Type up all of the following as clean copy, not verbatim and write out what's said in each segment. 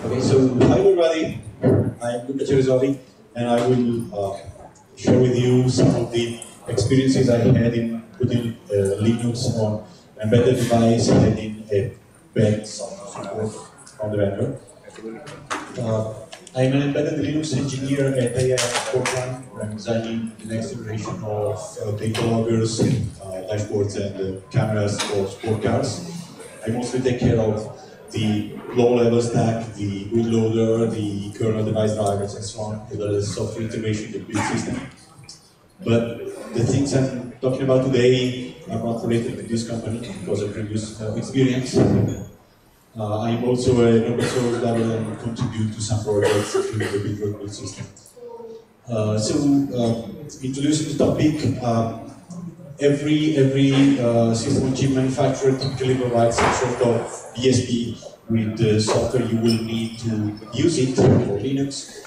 Okay, so hi everybody, I'm Luca Ceresoli, and I will share with you some of the experiences I had in putting Linux on an embedded device having a bad software support from the vendor. I'm an embedded Linux engineer at Sportline. I'm designing the next generation of data loggers, dashboards, and cameras for sport cars. I mostly take care of the low-level stack, the bootloader, the kernel device drivers, and so on, as well as software integration, the build system. But the things I'm talking about today are not related to this company because of previous experience. I'm also an open source developer and contribute to some projects to the build system. Introducing the topic, every system on chip manufacturer typically provides some sort of BSP with the software you will need to use it for Linux.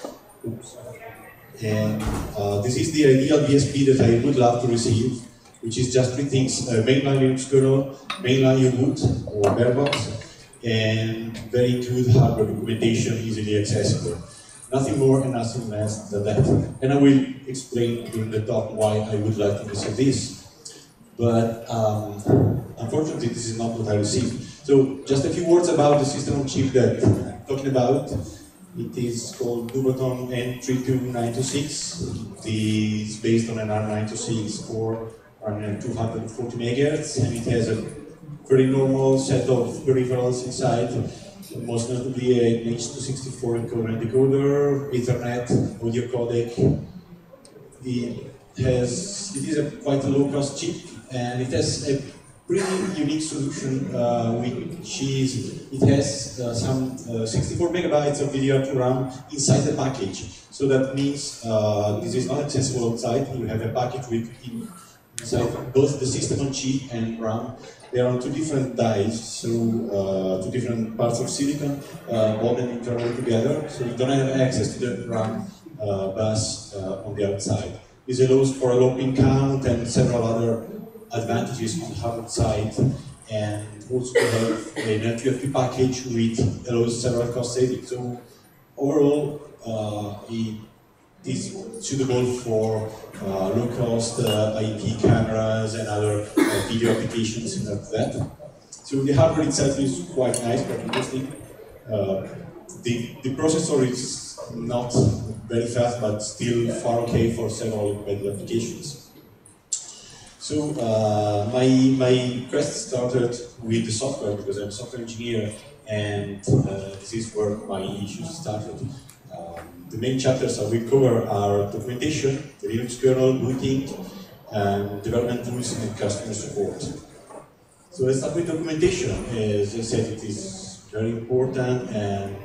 And this is the ideal BSP that I would love to receive, which is just three things: mainline Linux kernel, mainline U-boot or barebox, and very good hardware documentation, easily accessible. Nothing more and nothing less than that. And I will explain during the talk why I would like to receive this. But unfortunately, this is not what I received. So just a few words about the system on chip that I'm talking about. It is called Dubaton N32926. It is based on an R926 core running at 240 MHz, and it has a very normal set of peripherals inside, most notably an H.264 encoder and decoder, Ethernet, audio codec. It is a quite a low-cost chip, and it has a pretty unique solution, which is it has some 64 megabytes of DDR2 RAM inside the package. So that means this is not accessible outside. You have a package with inside both the system on chip and RAM. They are on two different dies, so two different parts of silicon bonded internally together. So you don't have access to the RAM bus on the outside. This allows for a low pin count and several other advantages on the hardware side, and also to have an LTFP package which allows several cost savings. So overall, it is suitable for low-cost IP cameras and other video applications like that. So the hardware itself is quite nice, quite interesting. The processor is not very fast, but still far okay for several embedded applications. So my quest started with the software because I'm a software engineer, and this is where my issues started. The main chapters I will cover are documentation, the Linux kernel, booting, development tools, and customer support. So let's start with documentation. As I said, it is very important, and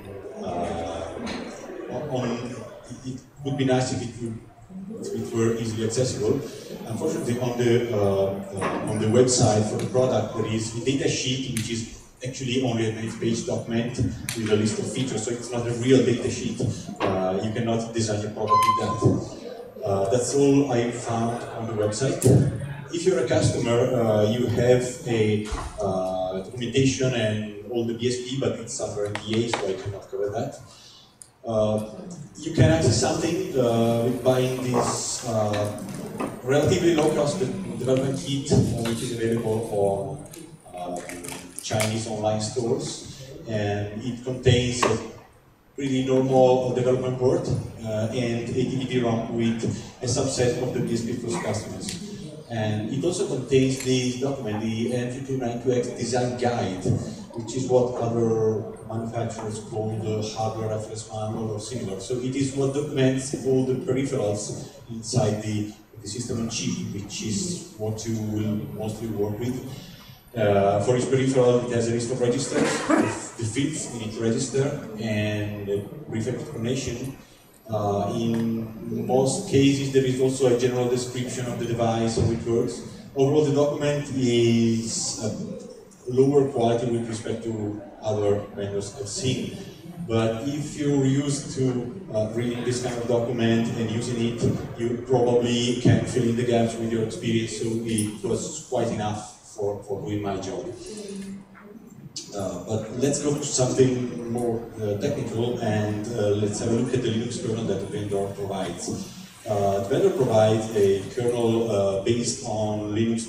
it would be nice if it were easily accessible. Unfortunately, on the website for the product, there is a data sheet which is actually only a 9-page document with a list of features, so it's not a real data sheet. You cannot design your product with that. That's all I found on the website. If you're a customer, you have a documentation and all the BSP, but it's under NDA, so I cannot cover that. You can access something with buying this relatively low-cost development kit, which is available on Chinese online stores, and it contains a pretty normal development board and a DVD-ROM with a subset of the BSP Plus customers. And it also contains this document, the N32926 design guide, which is what other manufacturers call the hardware reference manual or similar. So it is what documents all the peripherals inside the system on chip, which is what you will mostly work with. For each peripheral, it has a list of registers, the fields in each register, and a brief explanation. In most cases, there is also a general description of the device, how it works. Overall, the document is lower quality with respect to other vendors I've seen. But if you're used to reading this kind of document and using it, you probably can fill in the gaps with your experience, so it was quite enough for doing my job. But let's go to something more technical, and let's have a look at the Linux kernel that the vendor provides. The vendor provides a kernel based on Linux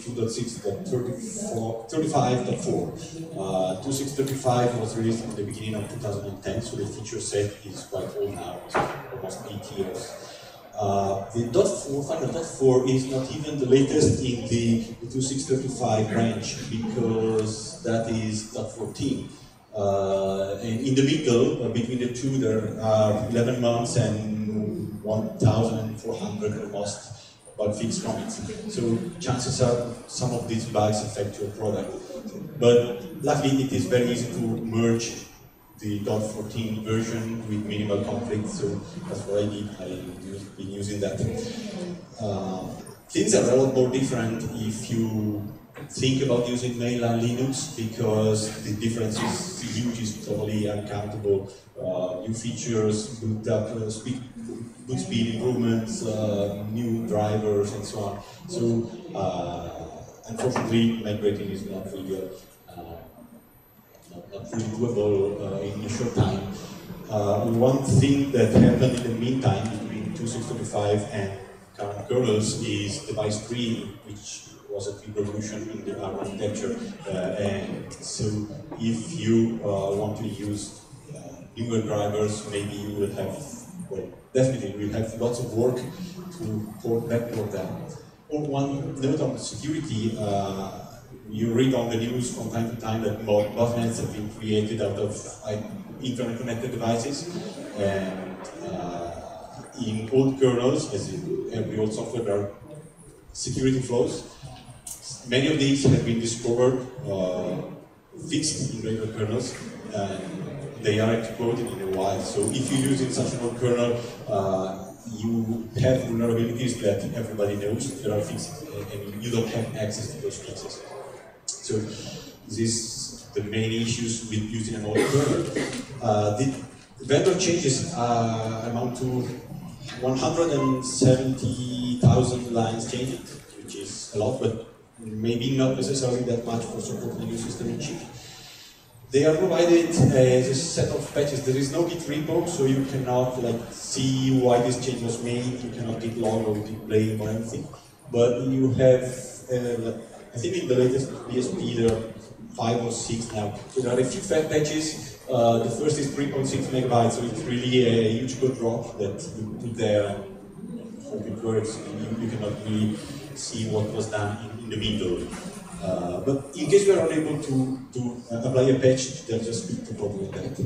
2.6.35.4. 2.6.35 was released in the beginning of 2010, so the feature set is quite old now, it's almost 8 years. The final .4 is not even the latest in the 2.6.35 branch, because that is .14. And in the middle, between the two, there are 11 months and 1,400 almost bug fix commits. So chances are some of these bugs affect your product. But luckily, it is very easy to merge the .14 version with minimal conflict, so that's what I did. I've been using that. Things are a lot more different if you think about using mainline Linux, because the difference is huge, is totally uncountable. New features, boot speed improvements, new drivers, and so on. So, unfortunately, migrating is not really not really doable in a short time. One thing that happened in the meantime between 2.6.35 and current kernels is device 3, which was a big revolution in the ARM architecture. And so if you want to use newer drivers, maybe you will have, well, definitely will have lots of work to backport them. One note on security, you read on the news from time to time that botnets have been created out of internet-connected devices, and in old kernels, as in every old software, there are security flaws. Many of these have been discovered, fixed in regular kernels, and they are exploited in a while. So if you use in such an old kernel, you have vulnerabilities that everybody knows that are fixed, and you don't have access to those fixes. So this is the main issues with using an old kernel. The vendor changes amount to 170,000 lines changed, which is a lot, but maybe not necessarily that much for supporting a new system in chip. They are provided as a set of patches. There is no Git repo, so you cannot see why this change was made. You cannot git log or git blame or anything. But you have, I think in the latest BSP there are 5 or 6 now. So there are a few patches. The first is 3.6 megabytes, so it's really a huge code drop that you put there and hope it works. You cannot really see what was done in the middle. But in case you are unable to apply a patch, they'll just fix the problem with that.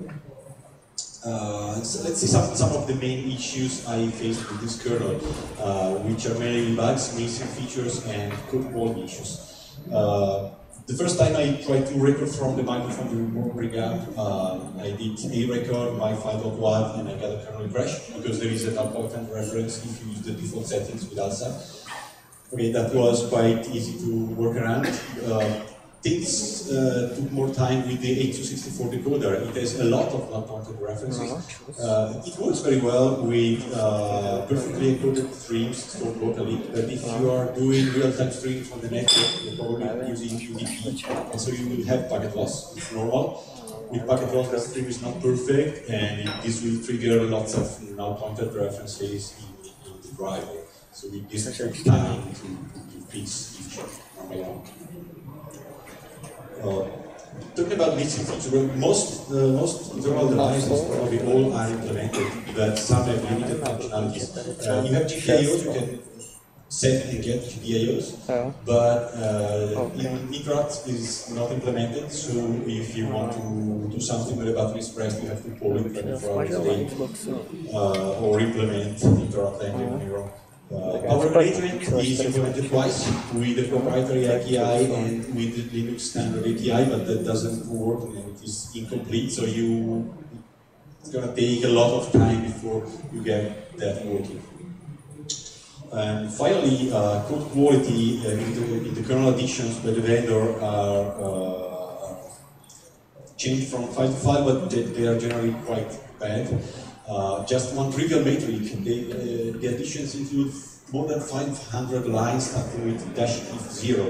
So let's see some of the main issues I faced with this kernel, which are mainly bugs, missing features, and code quality issues. The first time I tried to record from the microphone to bring up, I did a record, my file.wav, and I got a kernel crash, because there is a null-pointer reference if you use the default settings with ALSA. Okay, that was quite easy to work around. Things took more time with the 8264 decoder. It has a lot of null-pointer references. It works very well with perfectly encoded streams stored locally, but if you are doing real-time streams on the network, you're probably using UDP, and so you will have packet loss. It's normal. With packet loss, the stream is not perfect, and this will trigger lots of null-pointer references in the driver. So this takes time to fix each one by one. Talking about missing features, most internal devices probably all are implemented, but some have limited functionalities. You have GPIOs, you can set and get GPIOs, but interrupt is not implemented, so if you want to do something with a button is pressed, you have to pull it 24 hours a day, or implement interrupt handling on your own. Power management is implemented twice with the proprietary API and with the Linux standard API, but that doesn't work and it is incomplete, so it's going to take a lot of time before you get that working. And finally, code quality in the kernel additions by the vendor are changed from 5 to 5, but they are generally quite bad. Just one trivial metric, the additions include more than 500 lines starting with -0.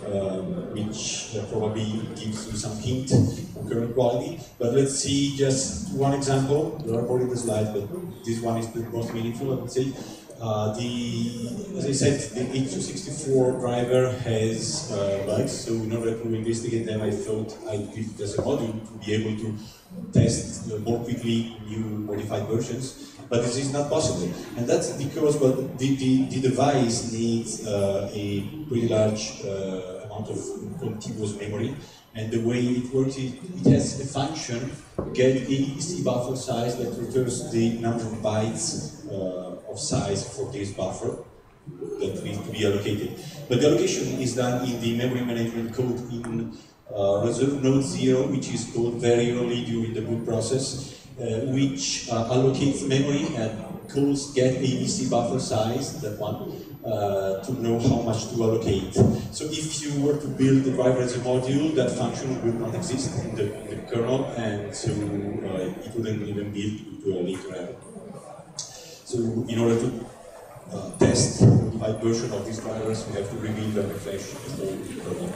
which probably gives you some hint on kernel quality. But let's see just one example. There are already the slides, but this one is the most meaningful, I would say. As I said, the 8264 driver has bugs, so in order to investigate them, I thought I'd build as a module to be able to test more quickly new modified versions, but this is not possible. And that's because, well, the device needs a pretty large amount of contiguous memory, and the way it works, it has a function, get AEC buffer size, that returns the number of bytes of size for this buffer that needs to be allocated. But the allocation is done in the memory management code in reserve node 0, which is called very early during the boot process, which allocates memory and calls get AEC buffer size, that one, to know how much to allocate. So if you were to build the driver as a module, that function would not exist in the kernel, and so it wouldn't even build to a later error. So in order to test the modified version of these drivers, we have to rebuild and refresh the whole kernel.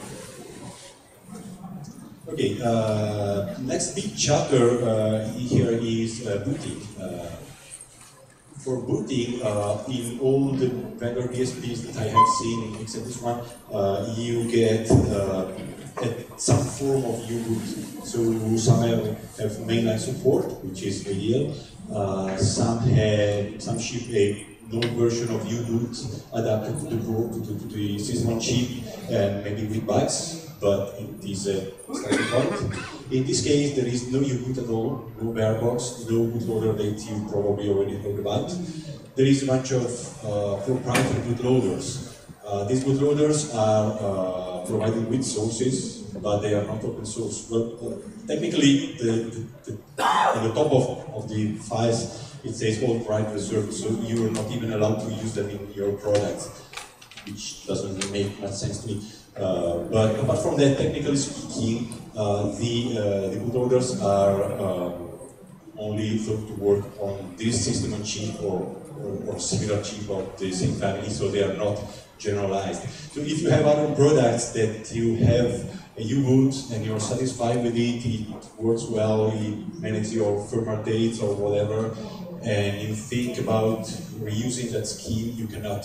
Okay, next big chapter here is booting. For booting, in all the vendor BSPs that I have seen, except this one, you get some form of U-boot. So some have mainline support, which is ideal. Some ship a node version of U-boot adapted to the board, to the system on chip, and maybe with bugs, but it is a starting point. In this case, there is no U-boot at all, no barebox, no bootloader that you probably already heard about. There is a bunch of proprietary bootloaders. These bootloaders are provided with sources, but they are not open source. Well, technically, at the top of the files, it says all right reserved, so you are not even allowed to use them in your products, which doesn't make much sense to me. But apart from that, technically speaking, the bootloaders are only thought to work on this system on chip or similar chip of the same family, so they are not generalized. So if you have other products that you have a U-boot and you're satisfied with it, it works well, it manages your firmware dates or whatever, and you think about reusing that scheme, you cannot.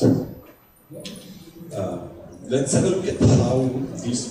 Let's have a look at how these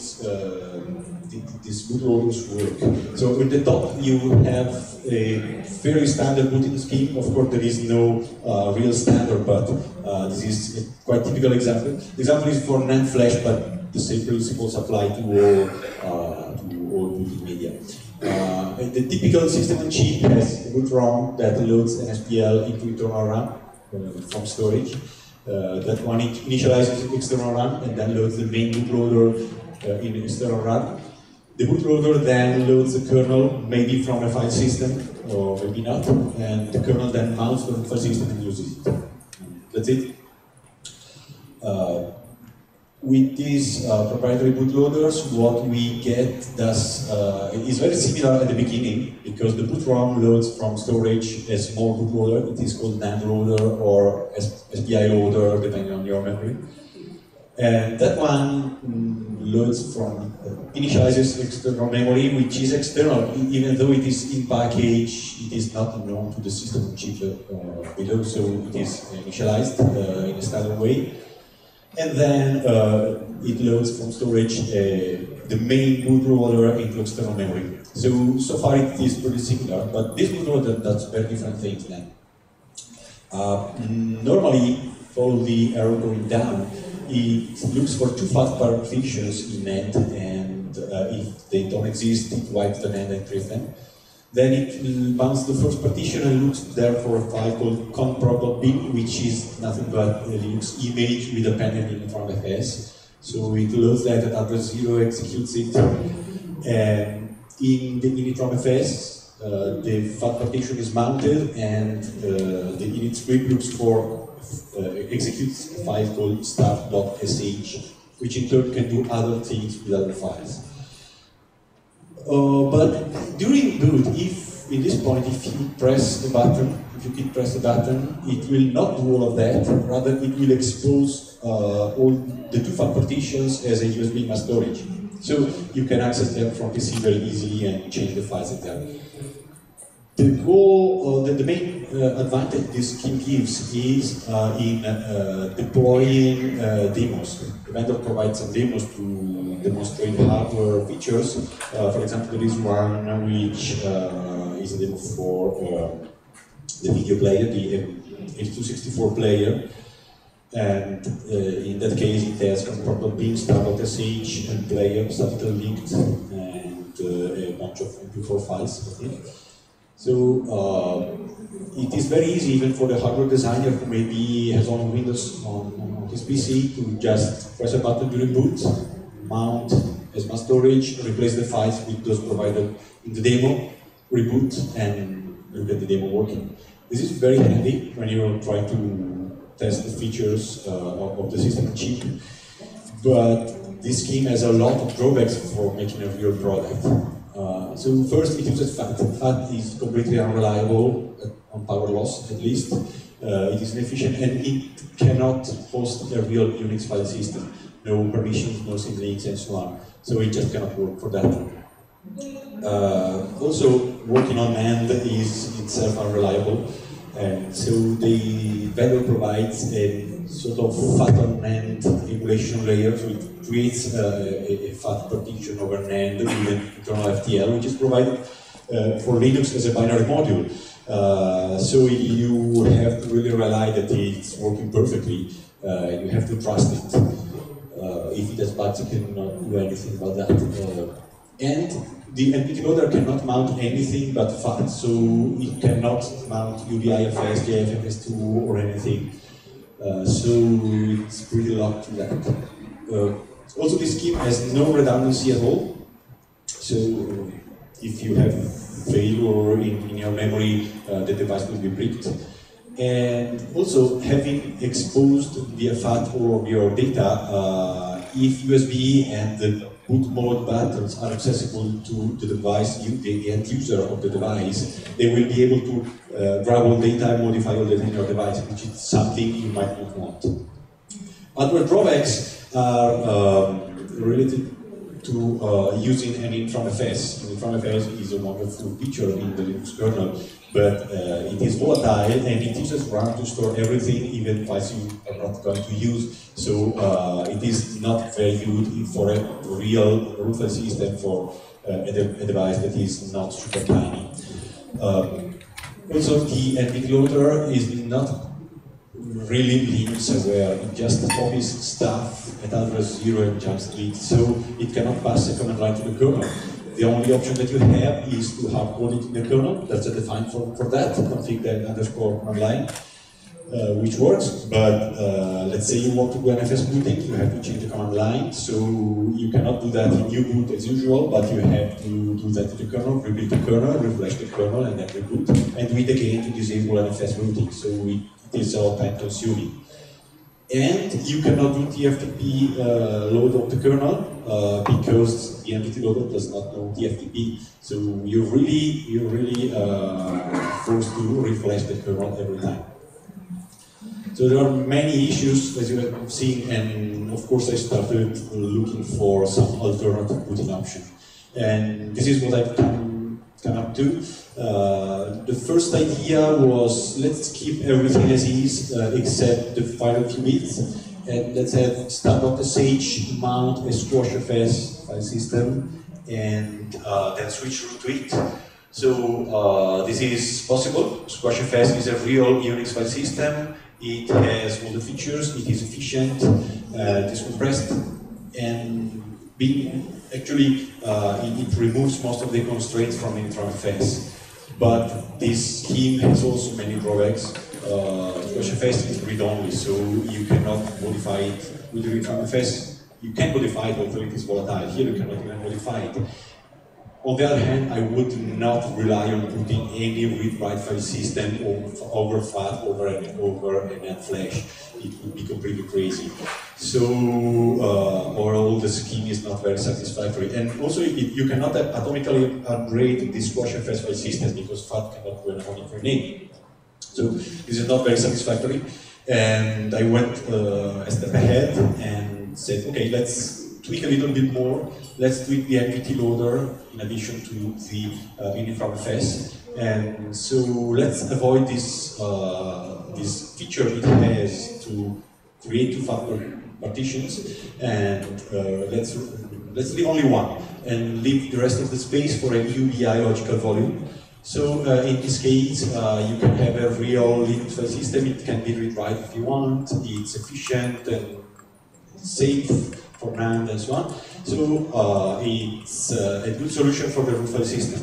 bootloaders work. So at the top you have a very standard booting scheme. Of course there is no real standard, but this is a quite typical example. The example is for NAND flash, but the same principles apply to all booting media. The typical system on chip has a boot ROM that loads an SPL into internal RAM from storage. That one initializes external RAM and then loads the main bootloader in external RAM. The bootloader then loads the kernel, maybe from a file system, or maybe not, and the kernel then mounts the file system and uses it. That's it. With these proprietary bootloaders, what we get is very similar at the beginning, because the boot ROM loads from storage a small bootloader. It is called NAND loader or SPI loader, depending on your memory. And that one loads from, initializes external memory, which is external, even though it is in package, it is not known to the system chip below, so it is initialized in a standard way. And then it loads from storage the main bootloader into external memory. So far it is pretty similar, but this bootloader does very different things then. Normally, follow the arrow going down, it looks for two fast partitions in NAND, and if they don't exist, it wipes the NAND and creates them. Then it bounces the first partition and looks there for a file called conprog.bin, which is nothing but a Linux image with a pendant in front of S. So it loads that at address 0, executes it, and in the init.fs, the file partition is mounted, and the init script looks for, executes a file called start.sh, which in turn can do other things with other files. But during boot, if in this point, if you press the button, if you keep press the button, it will not do all of that. Rather, it will expose all the two file partitions as a USB mass storage. So you can access them from PC very easily and change the files in there. The goal, the main advantage this scheme gives is in deploying demos. The vendor provides some demos to demonstrate hardware features. For example, there is one which is a demo for the video player, the 8264 player. And in that case, it has comparable beams, start.sh, and player, statically linked, and a bunch of MP4 files, I think. So it is very easy even for the hardware designer who maybe has only Windows on his PC to just press a button during boot, mount as mass storage, replace the files with those provided in the demo, reboot, and look at the demo working. This is very handy when you're trying to test the features of the system on chip, but this scheme has a lot of drawbacks for making a real product. So first, it uses FAT. FAT is completely unreliable on power loss, at least. It is inefficient, and it cannot host a real Unix file system. No permissions, no symlinks, and so on. So it just cannot work for that. Also, working on NAND is itself unreliable, and so the vendor provides a sort of FAT on NAND emulation layer, so it creates a FAT partition over NAND with an internal FTL, which is provided for Linux as a binary module. So you have to really rely that it's working perfectly. You have to trust it. If it has bugs, you cannot do anything about that. And the entity loader cannot mount anything but FAT, so it cannot mount UDIFS, JFFS2, or anything. So it's pretty locked to that. Also, this scheme has no redundancy at all. So if you have failure in your memory, the device will be bricked. And also, having exposed via FAT or your data, if USB and the boot mode buttons are accessible to the device, the end user of the device, they will be able to grab all data and modify all data in your device, which is something you might not want. Other drawbacks are related to using an IntramFS. IntramFS is a wonderful feature in the Linux kernel, but it is volatile and it uses RAM to store everything, even files you are not going to use. So it is not very good for a real root file system for a device that is not super tiny. Also, the entity loader is not really Linux aware. It just copies stuff at address 0 and jumps to it, so it cannot pass a command line to the kernel. The only option that you have is to hardcode it in the kernel. That's a define for that, config the underscore command line, which works. But let's say you want to do an FS booting, you have to change the command line. So you cannot do that in U-boot as usual, but you have to do that in the kernel, rebuild the kernel, refresh the kernel, and then reboot, and do it again to disable an FS booting. So it is all time consuming. And you cannot do TFTP load of the kernel because the entity loader does not know TFTP. So you're really forced to refresh the kernel every time. So there are many issues, as you have seen, and of course I started looking for some alternative booting option. And this is what I've come up to. The first idea was, let's keep everything as is, except the final few bits, and let's have start.sh mount a squashfs file system, and then switch root to it. So this is possible. Squashfs is a real Unix file system. It has all the features. It is efficient. It is compressed, and actually it removes most of the constraints from IntramFS. But this scheme has also many drawbacks. SoC is read-only, so you cannot modify it with the IntramFS. You can modify it, although it is volatile. Here you cannot even modify it. On the other hand, I would not rely on putting any read-write file system over FAT over an flash. It would be completely crazy. So overall, the scheme is not very satisfactory. And also, you cannot atomically upgrade the squash FS file system because FAT cannot do an atomic rename. So this is not very satisfactory. And I went a step ahead and said, okay, let's tweak a little bit more. Let's tweak the NVT loader in addition to the init from FS. And so let's avoid this, this feature it has to create two-factor partitions, and let's leave only one, and leave the rest of the space for a UBI logical volume. So in this case, you can have a real Linux file system. It can be read-write if you want. It's efficient and safe for NAND and so on. So it's a good solution for the root file system.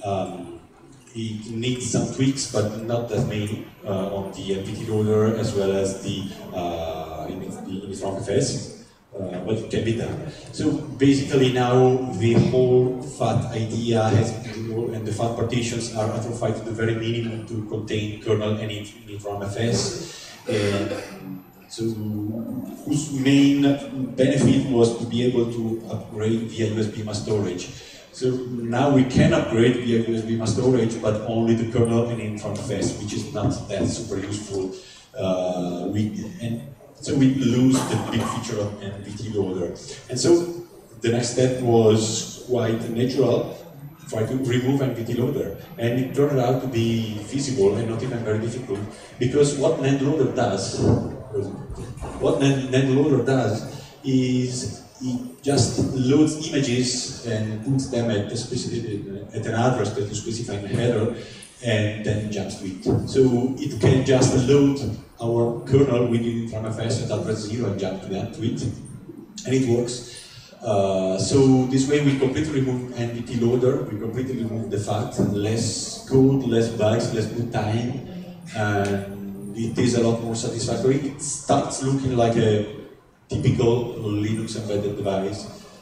It needs some tweaks, but not that many on the NVT loader as well as the init-from-fs. But it can be done. So basically now the whole FAT idea has been, and the FAT partitions are atrophied to the very minimum to contain kernel and init-from-fs. So whose main benefit was to be able to upgrade via USB mass storage. So now we can upgrade via USB mass storage, but only the kernel and init-from-fs, which is not that super useful. So we lose the big feature of NVT loader. And so the next step was quite natural, try to remove NVT loader. And it turned out to be feasible and not even very difficult, because what NAND loader does is it just loads images and puts them at an address that you specify in the header, and then jumps to it. So it can just load our kernel within init-from-fs at address 0 and jump to it, and it works. So this way we completely remove NVT loader, we completely remove the FAT, less code, less bugs, less boot time, and it is a lot more satisfactory. It starts looking like a typical Linux embedded device.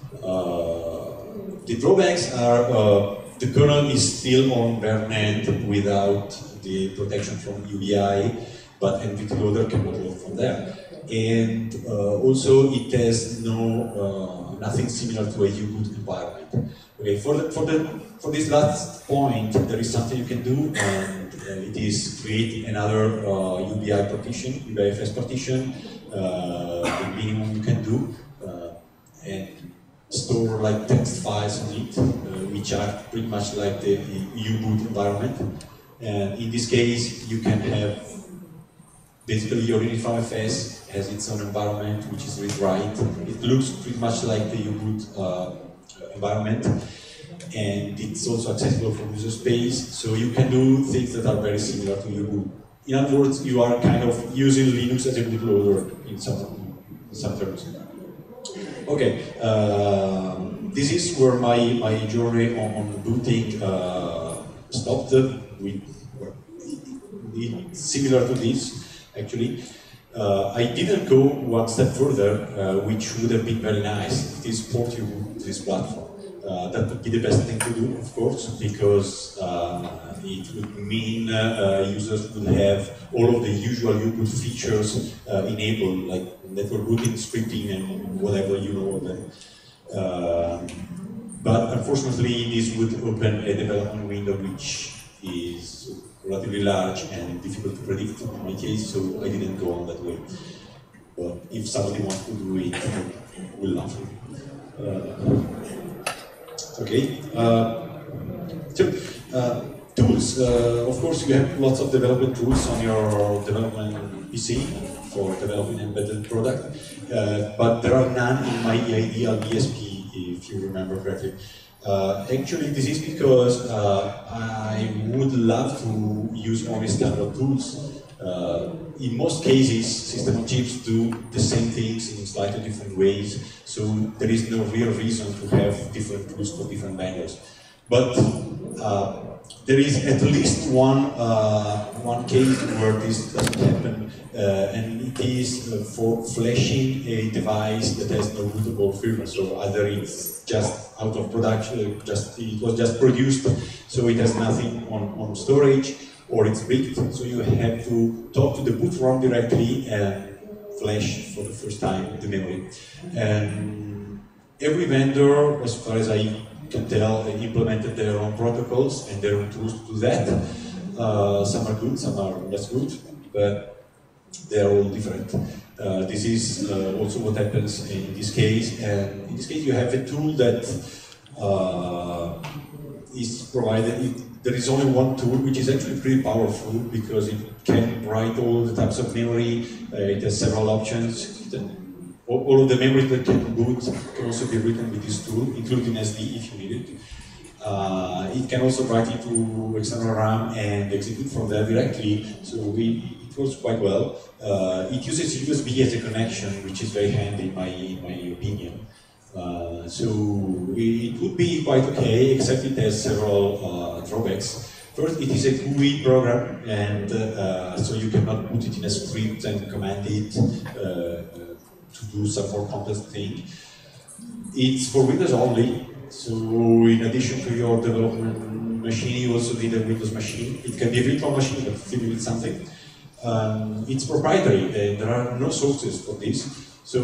The drawbacks are the kernel is still on bare NAND without the protection from UBI, but NVT loader cannot load from there. And also it has nothing similar to a U-boot environment. Okay, for this last point, there is something you can do, and it is creating another UBI partition, UBIFS partition, the minimum you can do, and store like text files on it, which are pretty much like the U-boot environment. And in this case, you can have basically your init-from-fs has its own environment, which is read-write. It looks pretty much like the U-boot environment, and it's also accessible from user space. So you can do things that are very similar to U-boot. In other words, you are kind of using Linux as a bootloader in some terms. Okay, this is where my journey on booting stopped. It's similar to this, actually. I didn't go one step further, which would have been very nice. It is port you to this platform. That would be the best thing to do, of course, because it would mean users would have all of the usual U-boot features enabled, like network routing, scripting, and whatever you know of them. But unfortunately, this would open a development window which is relatively large and difficult to predict in my case, so I didn't go on that way. But if somebody wants to do it, we'll laugh. Okay. Tools. Of course, you have lots of development tools on your development PC for developing embedded product, but there are none in my ideal BSP, if you remember correctly. Actually, this is because I would love to use only standard tools. In most cases, system on chips do the same things in slightly different ways, so there is no real reason to have different tools for different vendors. But there is at least one case where this doesn't happen, and it is for flashing a device that has no bootable firmware. So either it's just out of production, it was just produced, so it has nothing on storage, or it's bricked, so you have to talk to the boot ROM directly and flash for the first time the memory. And every vendor, as far as I can tell, they implemented their own protocols and their own tools to do that. Some are good, some are less good, but they are all different. This is also what happens in this case. And in this case, you have a tool that is provided. There is only one tool, which is actually pretty powerful because it can write all the types of memory. It has several options. All of the memory that can boot can also be written with this tool, including SD if you need it. It can also write into external RAM and execute from there directly, so it works quite well. It uses USB as a connection, which is very handy in my opinion. So it would be quite okay, except it has several drawbacks. First, it is a GUI program, and so you cannot put it in a script and command it to do some more complex thing. It's for Windows only, so in addition to your development machine, you also need a Windows machine. It can be a virtual machine, but still need something. It's proprietary, and there are no sources for this, so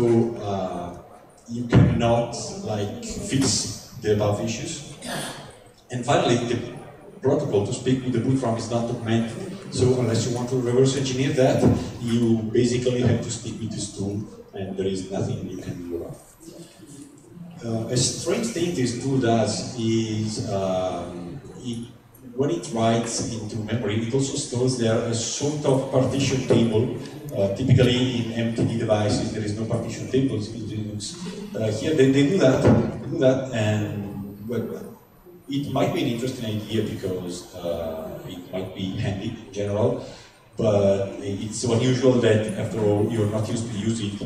you cannot fix the above issues. And finally, the protocol to speak with the boot ROM is not documented. So unless you want to reverse engineer that, you basically have to speak with this tool, and there is nothing you can do about it. A strange thing this tool does is, when it writes into memory, it also stores there a sort of partition table. Typically in MTD devices, there is no partition tables in Linux. Here they do that, and well, it might be an interesting idea because it might be handy in general, but it's so unusual that after all you're not used to use it.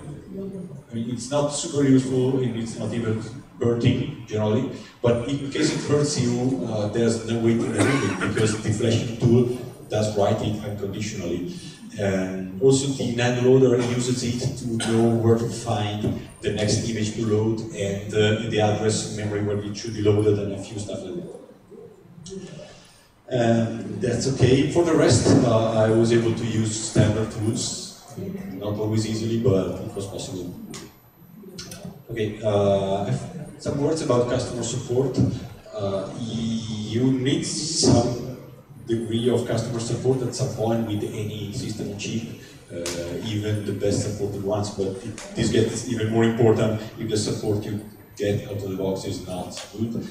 I mean, it's not super useful, and it's not even hurting generally, but in case it hurts you, there's no way to remove it because the flashing tool does write it unconditionally. And also the NAND loader uses it to know where to find the next image to load and the address memory where it should be loaded and a few stuff like that. That's okay. For the rest, I was able to use standard tools, not always easily, but it was possible. Okay, some words about customer support. You need some degree of customer support at some point with any system on chip, even the best supported ones, but this gets even more important if the support you get out of the box is not good.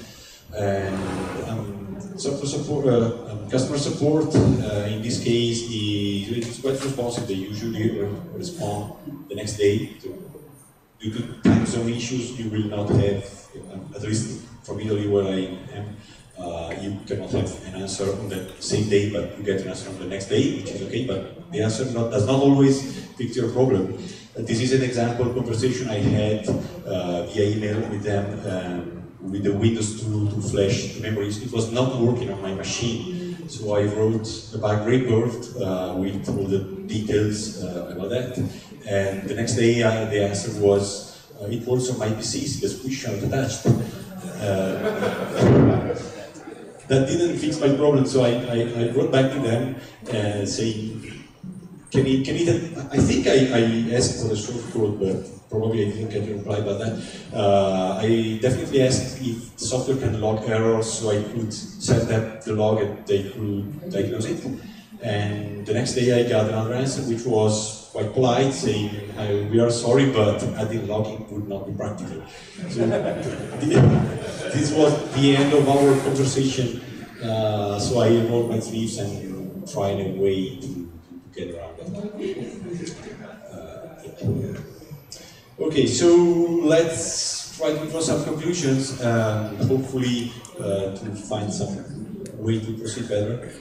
And customer support in this case is quite responsive. They usually respond the next day. Due to time zone issues, you will not have, at least from Italy where I am, you cannot have an answer on the same day, but you get an answer on the next day, which is okay, but the answer does not always fix your problem. This is an example conversation I had via email with them with the Windows tool to flash the memories. It was not working on my machine, so I wrote a bug report with all the details about that. And the next day the answer was, it works on my PCs, the squish not attached. That didn't fix my problem, so I wrote back to them saying, can it, I think I asked for the source code, but probably I didn't get a reply about that. I definitely asked if the software can log errors, so I could set up the log and they could diagnose it. And the next day I got another answer, which was quite polite, saying, we are sorry, but adding logging would not be practical. So this was the end of our conversation. So I rolled my sleeves and tried a way to get around that. Okay, so let's try to draw some conclusions and hopefully to find some way to proceed better.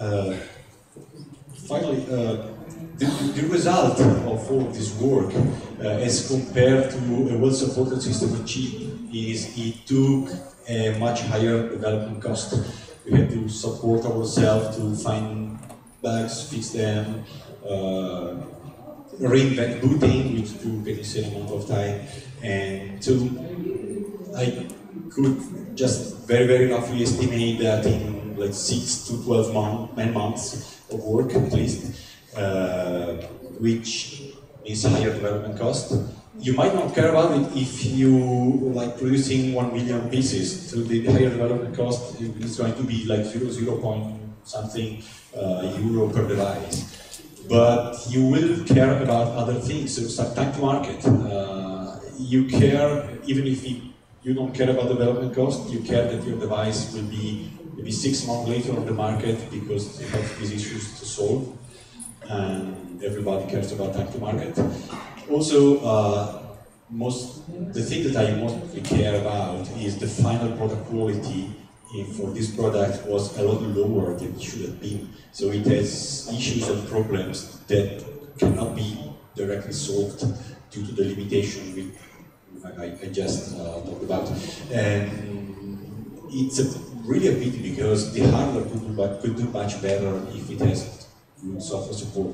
Finally, the result of all this work, as compared to a well-supported system on chip, is it took a much higher development cost. We had to support ourselves to find bugs, fix them, reinvent booting, which took an insane amount of time. And so could just very roughly estimate that in like 6 to 12 months of work at least, which means higher development cost. You might not care about it if you like producing 1 million pieces, so the higher development cost is going to be like 0 point something euro per device. But you will care about other things, so time to market. You care, even if you don't care about development cost, you care that your device will be maybe 6 months later on the market because it has these issues to solve. And everybody cares about time to market. Also, the thing that I mostly care about is the final product quality. For this product was a lot lower than it should have been. So it has issues and problems that cannot be directly solved due to the limitation I just talked about. And it's really a pity because the hardware could do much better if it has good software support.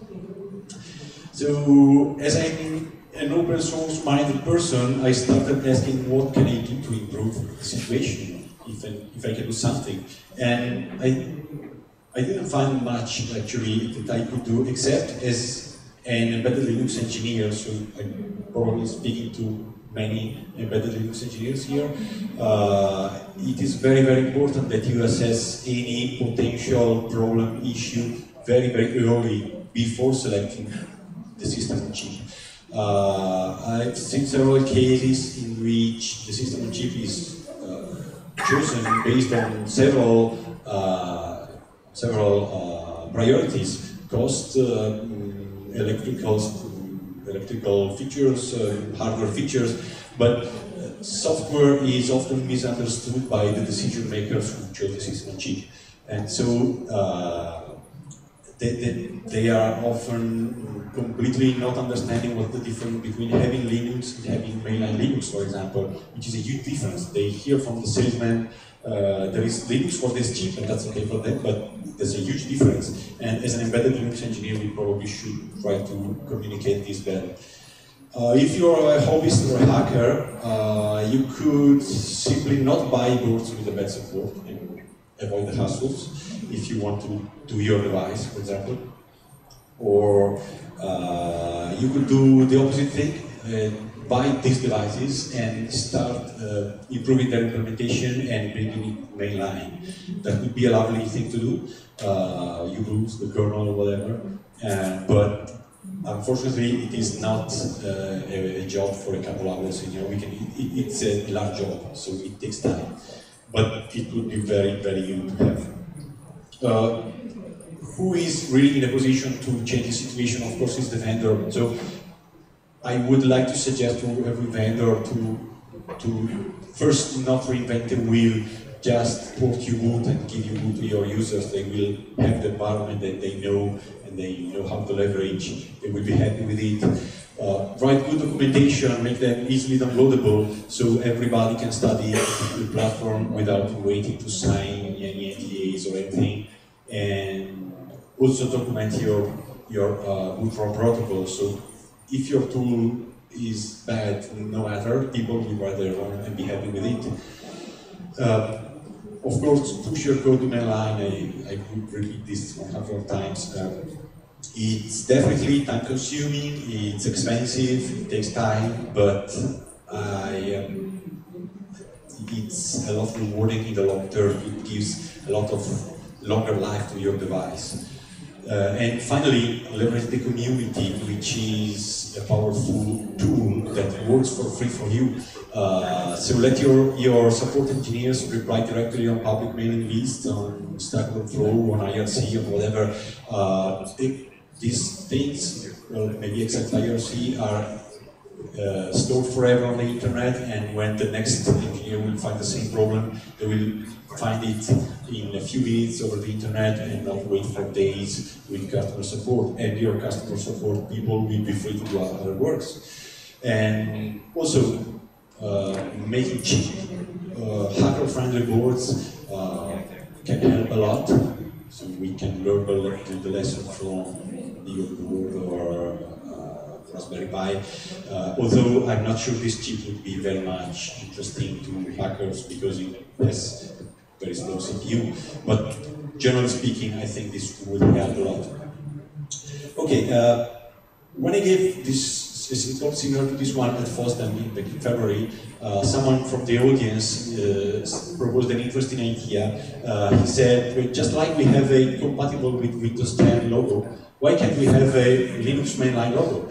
So as I'm an open source minded person, I started asking what can I do to improve the situation. If I can do something, and I didn't find much actually that I could do, except as an embedded Linux engineer. So I'm probably speaking to many embedded Linux engineers here. It is very important that you assess any potential problem issue very early before selecting the system on chip. I've seen several cases in which the system on chip is chosen based on several priorities: cost, electrical features, hardware features, but software is often misunderstood by the decision makers who chose the system on chip, and so they are often completely not understanding what the difference between having Linux and having mainline Linux, for example, which is a huge difference. They hear from the salesman, there is Linux for this chip, and that's okay for them, but there's a huge difference. And as an embedded Linux engineer, we probably should try to communicate this better. If you're a hobbyist or a hacker, you could simply not buy boards with a bad support and avoid the hassles if you want to do your device, for example. Or you could do the opposite thing, buy these devices and start improving their implementation and bringing it mainline. That would be a lovely thing to do. You lose the kernel or whatever, but unfortunately it is not a job for a couple hours in your weekend. It's a large job, so it takes time. But it would be very good to have. Who is really in a position to change the situation? Of course, is the vendor. So I would like to suggest to every vendor to first not reinvent the wheel, just port you boot and give you boot to your users. They will have the environment that they know and they know how to leverage. They will be happy with it. Write good documentation, make them easily downloadable so everybody can study the platform without waiting to sign any NDAs or anything. And also document your bootstrap protocol. So if your tool is bad, no matter, people will write their own and be happy with it. Of course, push your code to mainline. I could repeat this a couple of times. It's definitely time-consuming, it's expensive, it takes time, but it's a lot rewarding in the long term. It gives a lot of longer life to your device. And finally, leverage the community, which is a powerful tool that works for free for you. So let your support engineers reply directly on public mailing lists, on Stack Overflow, on IRC, or whatever. These things, well, maybe except IRC, are stored forever on the internet, and when the next engineer will find the same problem, they will find it in a few minutes over the internet and not wait for days with customer support. And your customer support people will be free to do other works. And also, making cheap, hacker-friendly boards can help a lot. So we can learn the lesson from the board or Raspberry Pi. Although I'm not sure this chip would be very much interesting to hackers because it has very slow CPU. But generally speaking, I think this would help a lot. Okay, when I gave this talk similar to this one at Fosdem back in February, someone from the audience proposed an interesting idea. He said, well, just like we have a compatible with Windows 10 logo, why can't we have a Linux mainline logo?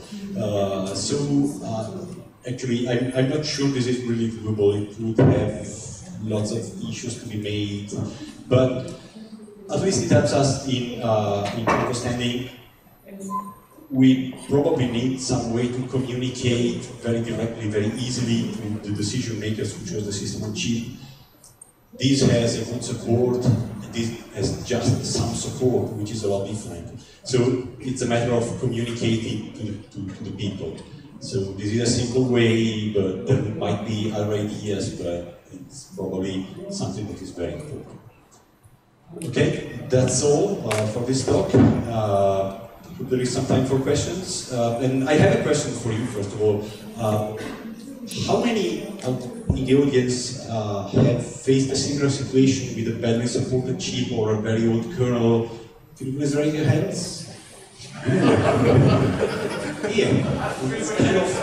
Actually, I'm not sure this is really doable. It would have lots of issues to be made, but at least it helps us in understanding. We probably need some way to communicate very directly, very easily to the decision makers who chose the system on chip. This has a good support, and this has just some support, which is a lot different. So it's a matter of communicating to the people. So this is a simple way, but there might be other ideas, but it's probably something that is very important. Okay, that's all for this talk. There is some time for questions. And I have a question for you, first of all. How many in the audience have faced a similar situation with a badly supported chip or a very old kernel? Can you please raise your hands? Yeah. It's kind of...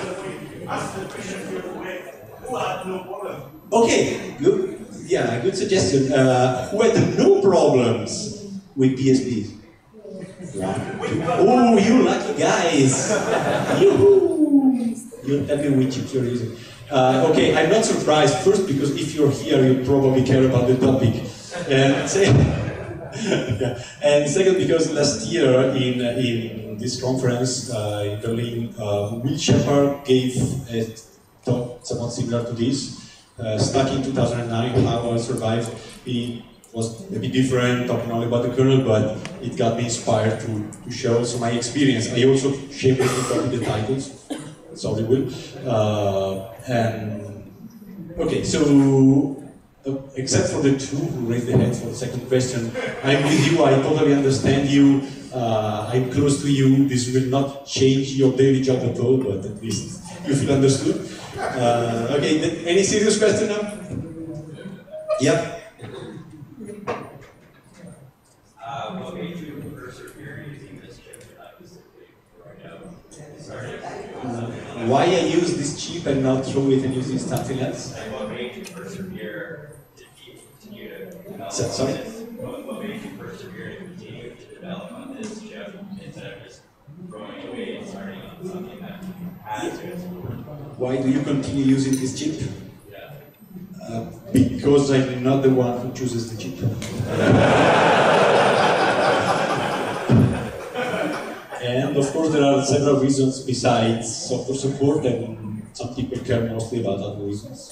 Okay, good. Yeah, good suggestion. Who had no problems with BSPs? Oh, you lucky guys! You tell me which chip you're using. Okay, I'm not surprised. First, because if you're here, you probably care about the topic. And second, because last year in this conference in Berlin, Will Shepard gave a talk somewhat similar to this. Stuck in 2009, how I survived. It was a bit different, talking only about the kernel, but it got me inspired to show also my experience. I also shamelessly copied the titles. Sorry, Will. Okay, so except for the two who raised their hands for the second question, I'm with you. I totally understand you. I'm close to you. This will not change your daily job at all, but at least you feel understood. Okay, any serious question now? Yeah. What made you persevere using this chip without why I use this chip and not throw it and use something else? And what made you persevere to continue to develop Sorry? What made you persevere to continue to develop on this chip instead of just throwing away and starting on something that has to? Why do you continue using this chip? Yeah. Because I'm not the one who chooses the chip. And of course there are several reasons besides software support, and some people care mostly about other reasons.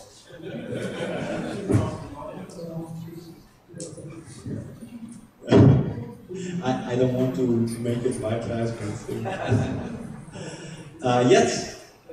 I don't want to make it my class, but yes?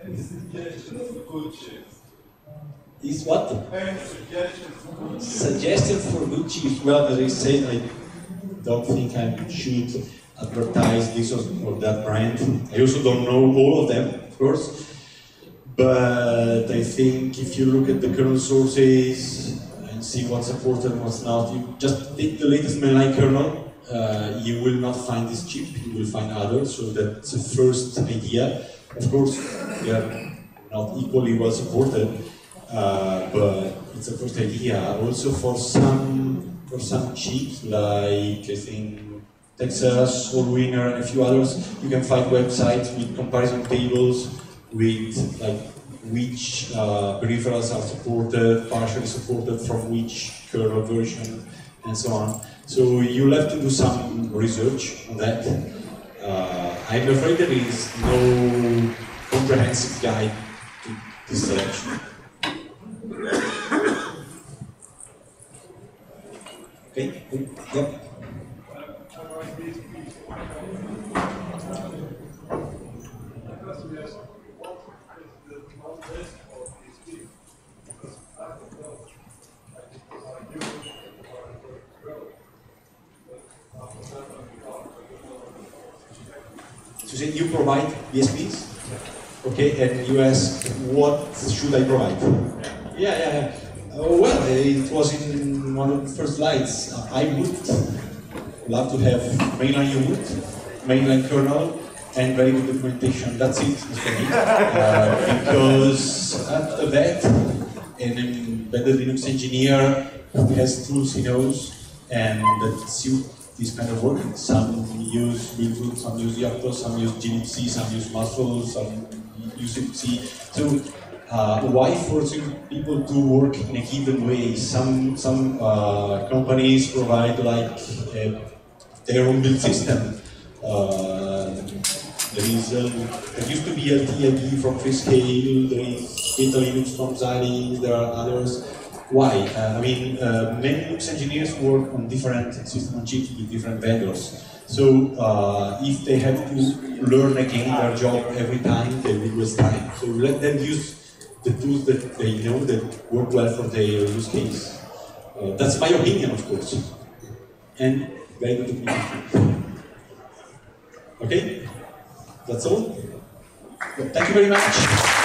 Is what? Suggestion for good chips. Well, as I said, I don't think I should advertise this or that brand. I also don't know all of them, of course. But I think if you look at the kernel sources and see what's supported and what's not, you just take the latest mainline kernel, you will not find this chip, you will find others. So that's the first idea. Of course, they are not equally well supported. But it's a first idea. Also for some chips, like I think Texas, Allwinner, and a few others, you can find websites with comparison tables with like which peripherals are supported, partially supported from which kernel version, and so on. So you'll have to do some research on that. I'm afraid there is no comprehensive guide to this selection. Okay, yep. So you provide BSPs? Okay, and you ask, what should I provide? Yeah. Well, it was in one of the first slides. I would love to have mainline unit, mainline kernel, and very good documentation. That's it for me. Because after that, an embedded Linux engineer has tools he knows and that suit this kind of work. Some use Bluetooth, some use Yocto, some use glibc, some use Muscle, some use C. So why forcing people to work in a given way? Some companies provide like their own build system. There used to be LTID from Freescale, there is Beta Linux from Xilinx, there are others. Why? Many Linux engineers work on different system on chips with different vendors. So if they have to learn again their job every time, they will waste time. So let them use the tools that they know that work well for their use case. That's my opinion, of course. And very good opinion. Okay? That's all. Well, thank you very much.